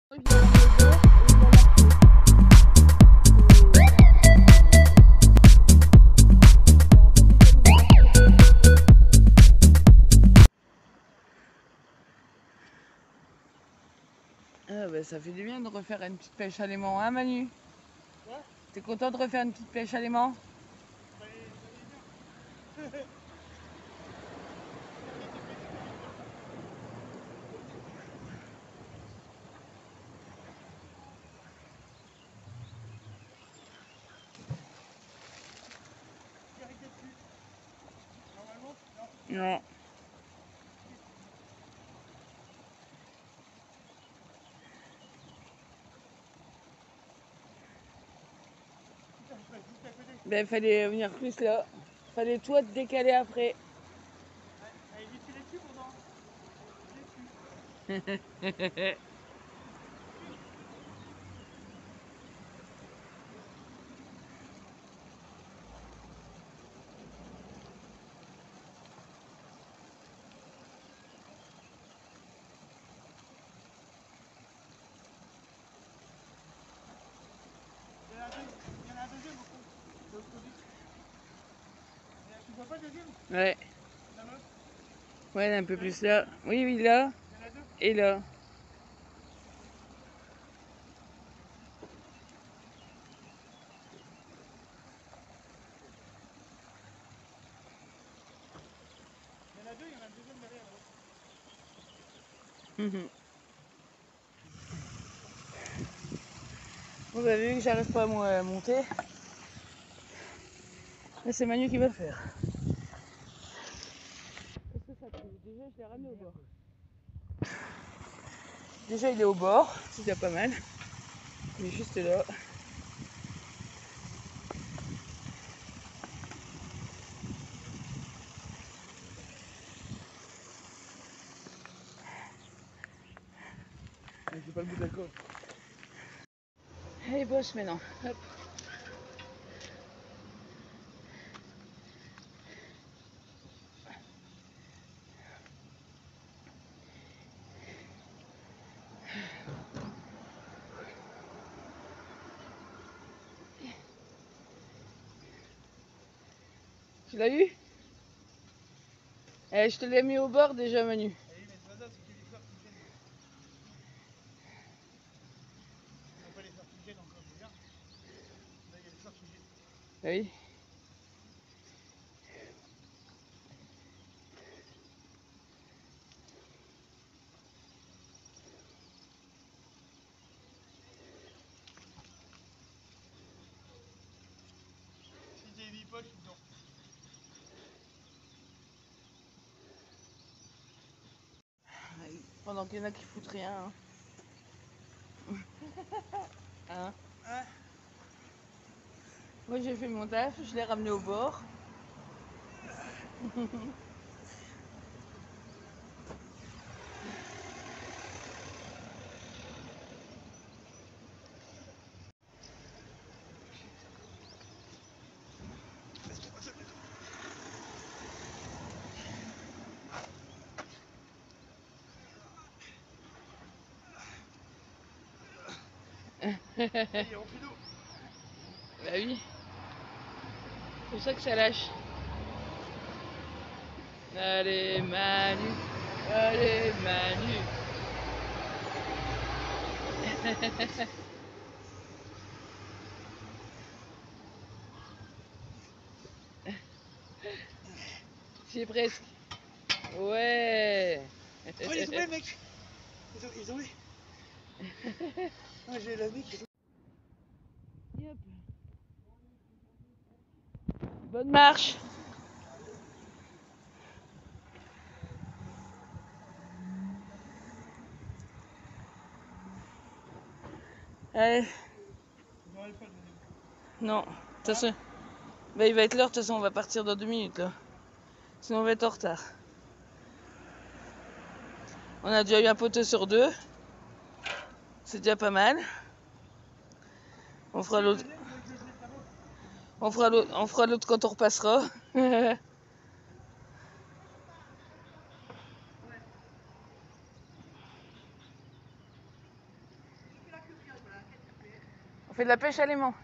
Ah bah ça fait du bien de refaire une petite pêche à l'aimant, hein Manu? Ouais. T'es content de refaire une petite pêche à l'aimant? Non. Ben fallait venir plus là. Fallait toi te décaler après. Allez, dessus pendant. Dessus. Il y en a un deuxième au fond. De l'autre côté. Tu vois pas le deuxième? Ouais. La meuf? Ouais, un peu plus là. Oui, oui, là. Il y en a deux? Et là. Il y en a deux, il y en a un deuxième derrière. Vous avez vu que j'arrive pas à monter. Là, c'est Manu qui va le faire. Qu'est-ce que ça trouve? Déjà, je l'ai ramené au bord. Déjà, il est au bord, c'est déjà pas mal. Il est juste là. J'ai pas le bout d'accord. Allez, bosse maintenant. Hop. Tu l'as eu? Je te l'ai mis au bord déjà, Manu. Oui, mais c'est pas ça, c'est qu'il y a les phares qui gênent. On n'a pas les phares qui gênent encore, regarde. Là, il y a les phares qui gênent. Oui. Si t'es mis pas, je suis dedans. Pendant qu'il y en a qui foutent rien. Hein. Hein? Hein? Moi j'ai fait mon taf, je l'ai ramené au bord. Il est rempli d'eau. Bah oui. C'est pour ça que ça lâche. Allez Manu. Allez Manu. C'est presque. Ouais. Oh, il est tombé, mec. Il est tombé. Ah, j'ai la mec. Yep. Bonne marche. Allez. Non. De toute façon, bah, il va être l'heure. De toute façon, on va partir dans 2 minutes là. Sinon, on va être en retard. On a déjà eu un poteau sur 2. C'est déjà pas mal. On fera l'autre. On fera l'autre quand on repassera. fait de la pêche à l'aimant.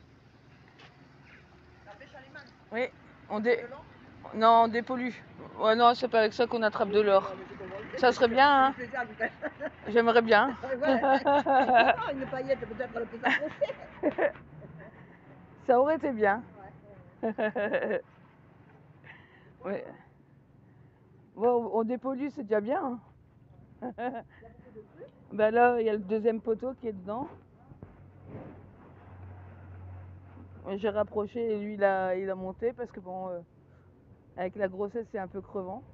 La pêche à l'aimant. Oui. De l'or. Non, on dépollue. Ouais, non, c'est pas avec ça qu'on attrape de l'or. Ça serait bien, hein. J'aimerais bien. Une paillette, peut-être elle peut s'approcher. Ça aurait été bien. Ouais. Ouais. Bon, on dépollue, c'est déjà bien. Hein. Il y a beaucoup de trucs. Ben là, il y a le deuxième poteau qui est dedans. J'ai rapproché et lui, il a monté parce que bon, avec la grossesse, c'est un peu crevant.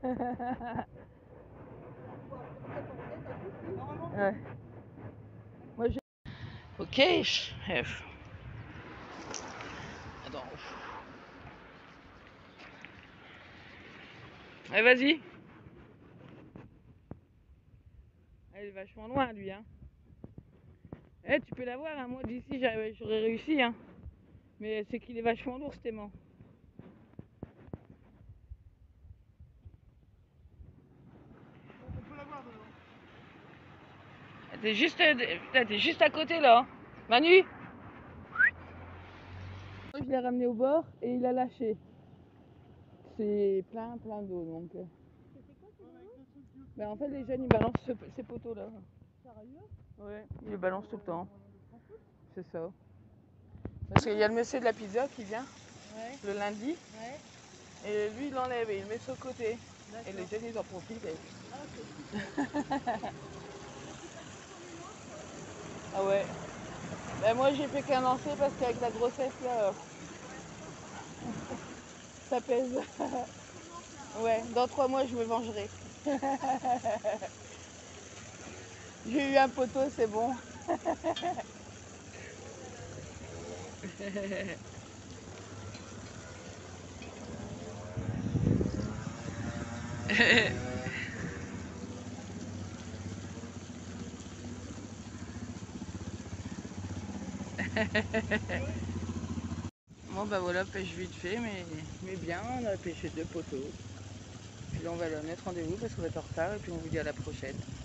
Ouais. Moi, ok, chef. Attends. Allez, vas-y. Elle est vachement loin, lui, hein. Eh, tu peux l'avoir, hein. Moi, d'ici, j'aurais réussi, hein. Mais c'est qu'il est vachement lourd, cet aimant. On peut l'avoir dedans. T'es juste à côté, là. Manu. Moi, je l'ai ramené au bord et il a lâché. C'est plein d'eau, donc. Ben, en fait, les jeunes, ils balancent ces poteaux-là. Sérieux? Ouais, ils les balancent tout le temps. C'est ça. Parce qu'il y a le monsieur de la pizza qui vient le lundi. Ouais. Et lui, il l'enlève et il le met sur le côté. Et les jeunes, ils en profitent. Ah ouais. Ben, moi, j'ai fait qu'un lancer parce qu'avec la grossesse, là, ça pèse. Ouais, dans 3 mois, je me vengerai. J'ai eu un poteau, c'est bon. Bon bah voilà, pêche vite fait, mais bien, on a pêché 2 poteaux. Puis là on va leur mettre rendez-vous parce qu'on va être en retard et puis on vous dit à la prochaine.